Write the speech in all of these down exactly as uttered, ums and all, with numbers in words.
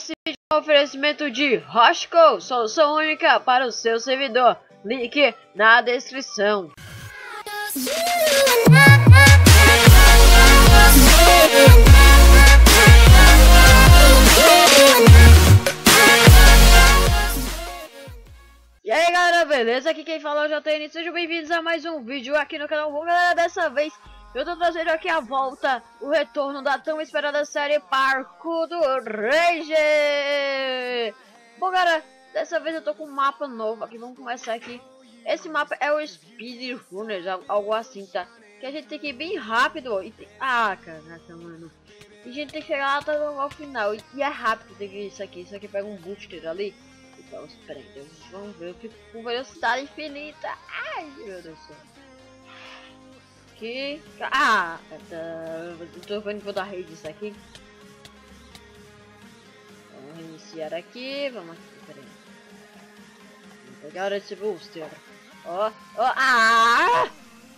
Esse vídeo é um oferecimento de Roshco, solução única para o seu servidor. Link na descrição. E aí galera, beleza? Aqui quem fala é o J T N, sejam bem-vindos a mais um vídeo aqui no canal. Bom galera, dessa vez eu tô trazendo aqui a volta, o retorno da tão esperada série Parkour do Rage. Bom galera, dessa vez eu tô com um mapa novo aqui, vamos começar aqui. Esse mapa é o Speedrunners, algo assim, tá? Que a gente tem que ir bem rápido e tem... Ah, caraca, mano. E a gente tem que chegar lá até ao final, e é rápido, tem que ir isso aqui, isso aqui pega um booster ali. Então, espera aí, vamos ver, eu fico com velocidade infinita. Ai, meu Deus do céu. Aqui. Ah, eu tô vendo que vou dar rede isso aqui. Vamos reiniciar aqui. Vamos aqui, peraí. Vamos pegar esse booster. Ó, ó, ah!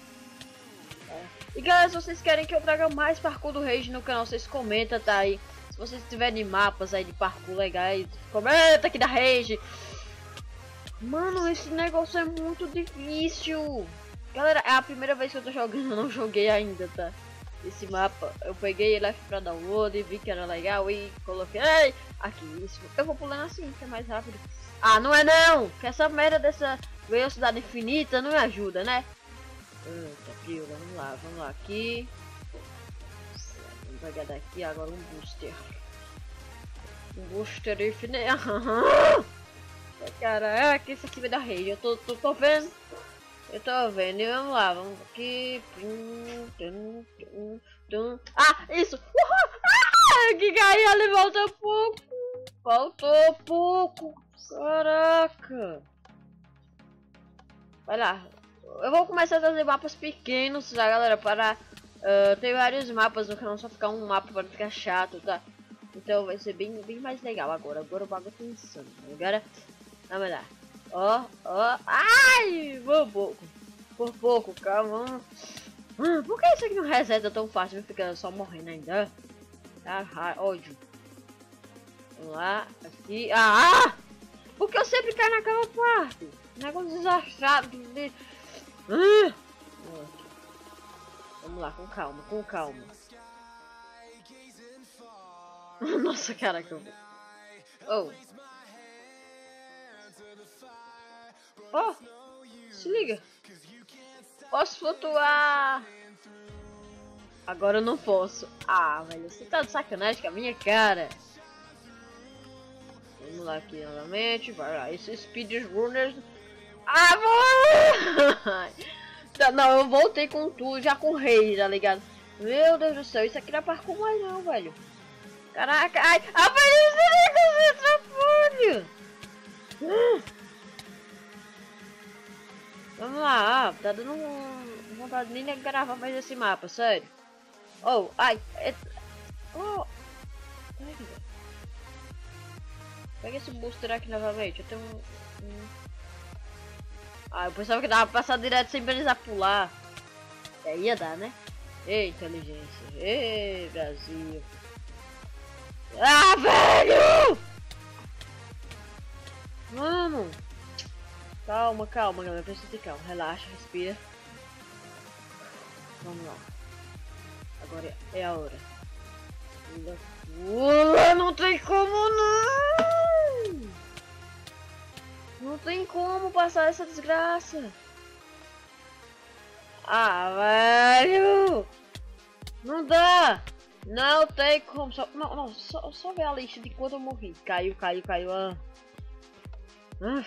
E galera, se vocês querem que eu traga mais parkour do Rage no canal, vocês comentam, tá aí. Se vocês tiverem mapas aí de parkour legais, comenta aqui da Rage. Mano, esse negócio é muito difícil. Galera, é a primeira vez que eu tô jogando, eu não joguei ainda, tá? Esse mapa, eu peguei ele pra download e vi que era legal e coloquei aqui, isso. Eu vou pulando assim, que é mais rápido. Ah, não é não! Que essa merda dessa velocidade infinita não me ajuda, né? Eita, frio, vamos lá, vamos lá, aqui. Vamos pegar daqui agora um booster. Um booster infinito. Caraca, isso aqui vai dar rage, eu tô, tô, tô vendo. Eu tô vendo, e vamos lá, vamos aqui. Ah, isso! Uhul! Ah, que caiu ali, voltou pouco. Faltou pouco. Caraca. Vai lá. Eu vou começar a fazer mapas pequenos, tá, galera? Para uh, ter vários mapas, no canal, só ficar um mapa para não ficar chato, tá? Então vai ser bem, bem mais legal agora. Agora o bagulho tá insano. Agora, vamos lá. Ó, ó, ai, por pouco, por pouco, calma. Hum, por que isso aqui não reseta tão fácil? Não fica só morrendo ainda. Ah, ódio. Vamos lá, aqui. Ah! Porque eu sempre caio naquela parte. Negócio desastrado. De... Ah! Vamos lá, com calma, com calma. Nossa, caraca. Oh. Oh, se liga. Posso flutuar. Agora eu não posso. Ah, velho, você tá de sacanagem com a minha cara. Vamos lá aqui novamente. Vai lá, esses speedrunners. Ah, vou... Não, eu voltei com tudo, já com rei, tá ligado? Meu Deus do céu, isso aqui não é parkour mais não, velho. Caraca, ai, a velho, você hum. Vamos lá, ah, tá dando um... vontade nem de gravar mais esse mapa, sério. Oh, ai, é... Oh, pega esse booster aqui novamente, eu tenho um... um... Ah, eu pensava que dava pra passar direto sem precisar pular. E aí ia dar, né? Ei, inteligência, ei, Brasil. Ah, velho! Mano! Calma, calma, galera. Precisa de calma. Relaxa, respira. Vamos lá. Agora é a hora. Pula, não tem como não! Não tem como passar essa desgraça. Ah, velho! Não dá! Não tem como. Só, não, não, só, só ver a lista de quando eu morri. Caiu, caiu, caiu. Ah. Ah.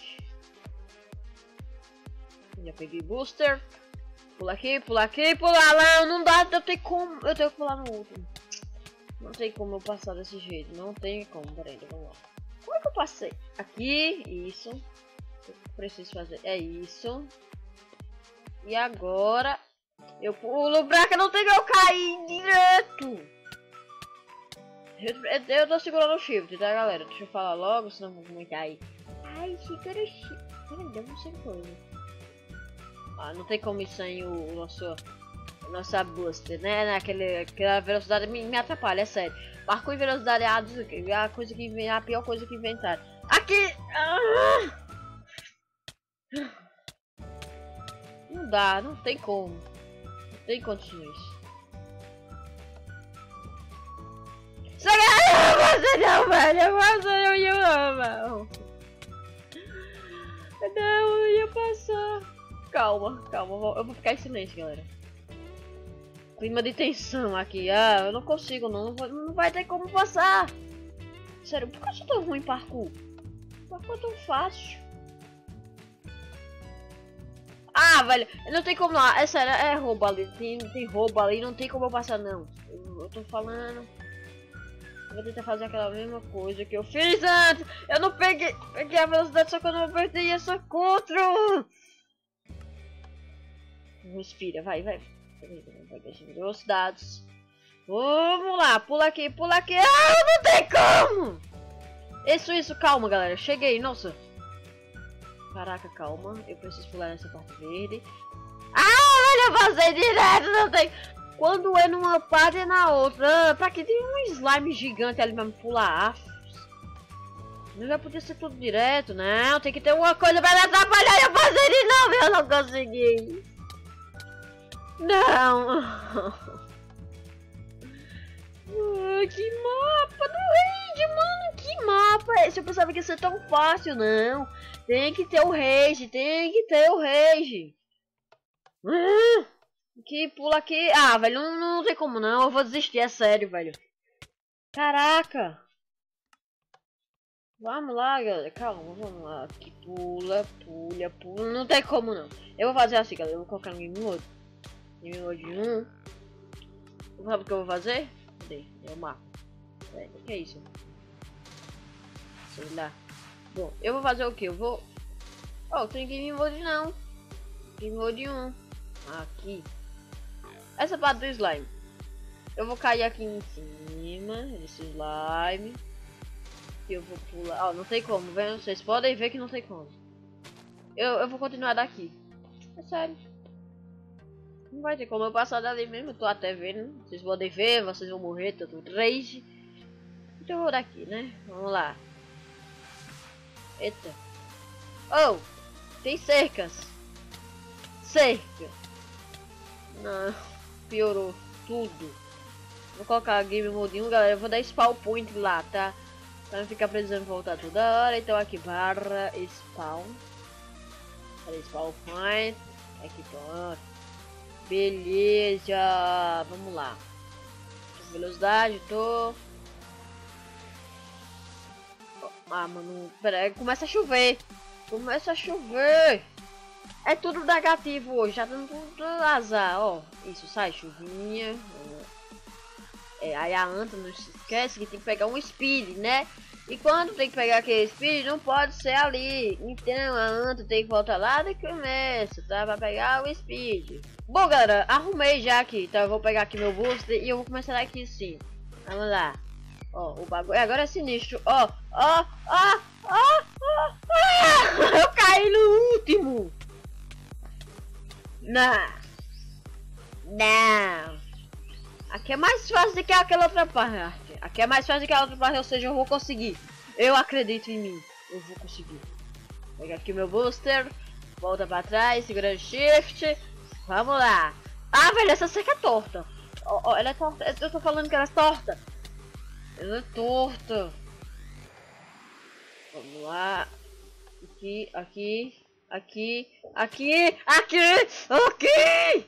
Já peguei booster. Pula aqui, pula aqui, pula lá. Não dá, eu tenho como. Eu tenho que pular no último. Não tem como eu passar desse jeito. Não tem como. Peraí, vamos lá. Como é que eu passei? Aqui, isso. Eu preciso fazer. É isso. E agora eu pulo pra que não tem que eu cair direto. Eu, eu tô segurando o shift, tá, galera? Deixa eu falar logo, senão vou comentar aí. Ai, segura o shift. Peraí, deu não sei coisa. Ah, não tem como ir sem o nosso... Nossa booster, né? Naquele, aquela velocidade me, me atrapalha, é sério. Parkour e velocidade é a, a coisa que vem, a pior coisa que inventaram. Aqui! Ah! Não dá, não tem como. Não tem condições. Você não, velho! Você não ia não. Não, eu ia passar. Calma, calma. Eu vou ficar em silêncio, galera. Clima de tensão aqui. Ah, eu não consigo, não. Não vai, não vai ter como passar. Sério, por que eu sou tão ruim em parkour? Parkour é tão fácil. Ah, velho, não tem como lá. É sério, é roubo ali. Tem, tem roubo ali, não tem como eu passar, não. Eu, eu tô falando. Eu vou tentar fazer aquela mesma coisa que eu fiz antes. Eu não peguei, peguei a velocidade, só que eu não apertei essa contra. Respira, vai, vai. Vai deixar velocidades. Vamos lá, pula aqui, pula aqui. Ah, não tem como. Isso, isso, calma, galera. Cheguei, nossa. Caraca, calma. Eu preciso pular nessa parte verde. Ah, olha, eu passei direto, não tem. Quando é numa parte é na outra. Ah, pra que tem um slime gigante ali pra me pular? Não já podia ser tudo direto, não. Tem que ter uma coisa pra me atrapalhar e eu fazer de novo. Eu não consegui. Não. Ah, que mapa do rage, mano. Que mapa é esse? Eu pensava que ia ser tão fácil, não. Tem que ter o rage, tem que ter o rage. Ah, que pula aqui. Ah, velho, não, não tem como não. Eu vou desistir, é sério, velho. Caraca. Vamos lá, galera. Calma, vamos lá. Aqui, pula, pula, pula. Não tem como não. Eu vou fazer assim, galera. Eu vou colocar no game mode. Game mode um. Sabe o que eu vou fazer? Cadê? É o mapa. É, o que é isso? Sei lá. Bom, eu vou fazer o que? Eu vou... Oh, tem game mode não. Game mode um. Aqui. Essa parte do slime. Eu vou cair aqui em cima desse slime. E eu vou pular. Ó, oh, não tem como, vendo? Vocês podem ver que não tem como. Eu, eu vou continuar daqui. É sério. Não vai ter como eu passar dali mesmo. Eu tô até vendo. Vocês podem ver, vocês vão morrer. Tô tudo rage. Então eu vou daqui, né? Vamos lá. Eita. Oh! Tem cercas. Cerca. Não. Piorou tudo. Vou colocar game mode um, galera. Eu vou dar spawn point lá, tá? Pra não ficar precisando voltar toda hora. Então aqui barra spawn. Para spawn point. Aqui pronto. Beleza. Vamos lá. Velocidade, tô. Ah, mano. Pera aí, começa a chover. Começa a chover. É tudo negativo hoje. Já tá tudo azar, ó. Isso, sai chuvinha. É, aí a anta não se esquece que tem que pegar um speed, né? E quando tem que pegar aquele speed, não pode ser ali. Então a anta tem que voltar lá do começo, tá? Pra pegar o speed. Bom, galera, arrumei já aqui. Então eu vou pegar aqui meu booster e eu vou começar aqui sim. Vamos lá. Ó, o bagulho agora é sinistro. Ó, ó, ó, ó, ó. Eu caí no último. Não. Não. Aqui é mais fácil do que aquela outra parte. Aqui é mais fácil do que a outra parte, ou seja, eu vou conseguir. Eu acredito em mim. Eu vou conseguir. Pega aqui o meu booster. Volta pra trás, segurando shift. Vamos lá. Ah, velho, essa cerca é torta. Oh, oh, ela é torta. Eu tô falando que ela é torta. Ela é torta. Vamos lá. Aqui, aqui, aqui, aqui, aqui, aqui.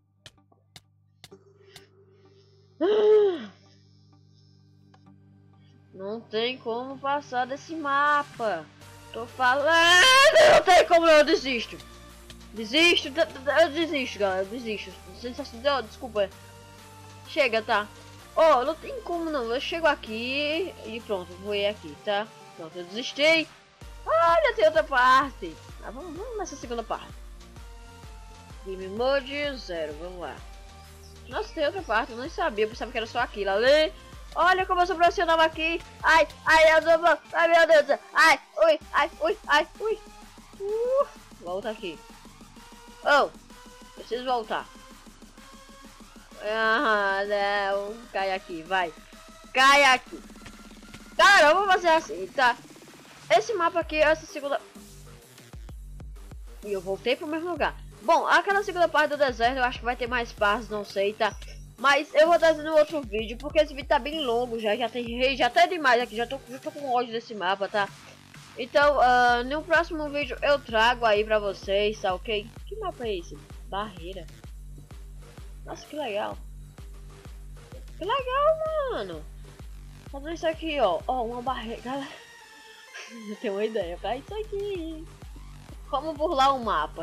Não tem como passar desse mapa. Tô falando. Não tem como, eu desisto. Desisto, eu desisto, galera. Eu desisto. Desculpa. Chega, tá? Ó, oh, não tem como não. Eu chego aqui e pronto, vou ir aqui, tá? Pronto, eu desisti. Olha, tem outra parte. Ah, vamos, vamos nessa segunda parte. Game mode zero, vamos lá. Nossa, tem outra parte, eu não sabia, eu pensava que era só aquilo ali. Olha como eu sou profissional aqui. Ai, ai, eu sou... Ai, meu Deus. Ai, ui, ai, ui, ai, ui. Uh, volta aqui. Oh, preciso voltar. Ah, não. Cai aqui, vai. cai aqui. Cara, eu vou fazer assim, tá? Esse mapa aqui, essa segunda... E eu voltei pro mesmo lugar. Bom, aquela segunda parte do deserto eu acho que vai ter mais partes, não sei, tá? Mas eu vou trazer no outro vídeo, porque esse vídeo tá bem longo já, já tem rei, já tá demais aqui, já tô, já tô com ódio desse mapa, tá? Então, uh, no próximo vídeo eu trago aí pra vocês, tá ok? Que mapa é esse? Barreira. Nossa, que legal. Que legal, mano. Fazendo isso aqui, ó. Ó, uma barreira. Galera, eu tenho uma ideia pra isso aqui. Como burlar o mapa.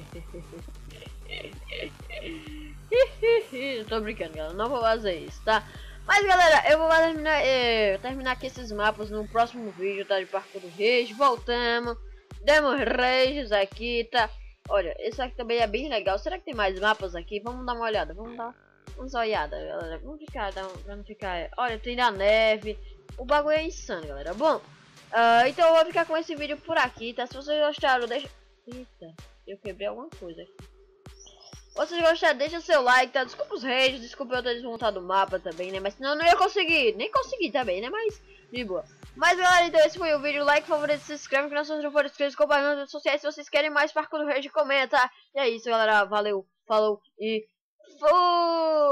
Tô brincando, galera. Não vou fazer isso, tá? Mas, galera, eu vou terminar, eh, terminar aqui esses mapas no próximo vídeo, tá? De Parkour do Rage. Voltamos. Demos Rages aqui, tá? Olha, esse aqui também é bem legal. Será que tem mais mapas aqui? Vamos dar uma olhada. Vamos dar uma olhada, galera. Vamos ficar, vamos ficar. Olha, tem da neve. O bagulho é insano, galera. Bom, uh, então eu vou ficar com esse vídeo por aqui, tá? Se vocês gostaram, deixa... Eita, eu quebrei alguma coisa aqui. Se vocês gostaram, deixa seu like, tá? Desculpa os rages, desculpa eu ter desmontado o mapa também, né? Mas senão eu não ia conseguir, nem consegui também, né? Mas, de boa. Mas, galera, então esse foi o vídeo. Like, favorito, se inscreve, que nós não for inscritos, compartilha nas redes sociais. Se vocês querem mais Parkour do Rage, comenta. E é isso, galera. Valeu, falou e fui!